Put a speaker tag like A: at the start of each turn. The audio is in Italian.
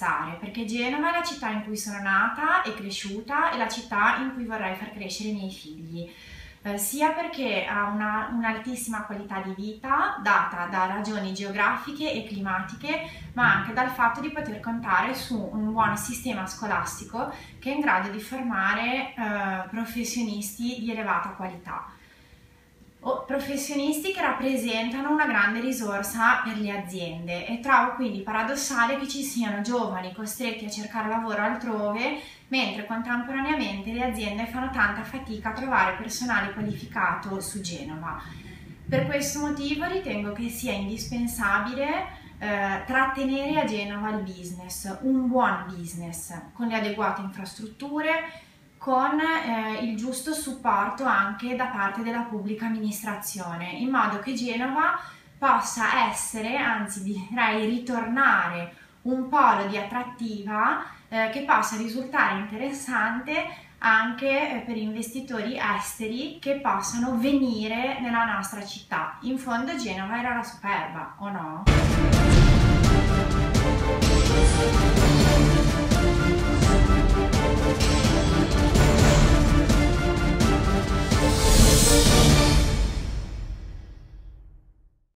A: valorizzare, perché Genova è la città in cui sono nata e cresciuta e la città in cui vorrei far crescere i miei figli. Sia perché ha un'altissima qualità di vita data da ragioni geografiche e climatiche, ma anche dal fatto di poter contare su un buon sistema scolastico che è in grado di formare professionisti di elevata qualità. Professionisti che rappresentano una grande risorsa per le aziende, e trovo quindi paradossale che ci siano giovani costretti a cercare lavoro altrove, mentre contemporaneamente le aziende fanno tanta fatica a trovare personale qualificato su Genova. Per questo motivo ritengo che sia indispensabile trattenere a Genova il business, un buon business, con le adeguate infrastrutture, con il giusto supporto anche da parte della pubblica amministrazione, in modo che Genova possa essere, anzi direi ritornare, un polo di attrattiva che possa risultare interessante anche per investitori esteri che possano venire nella nostra città. In fondo Genova era la superba, o no?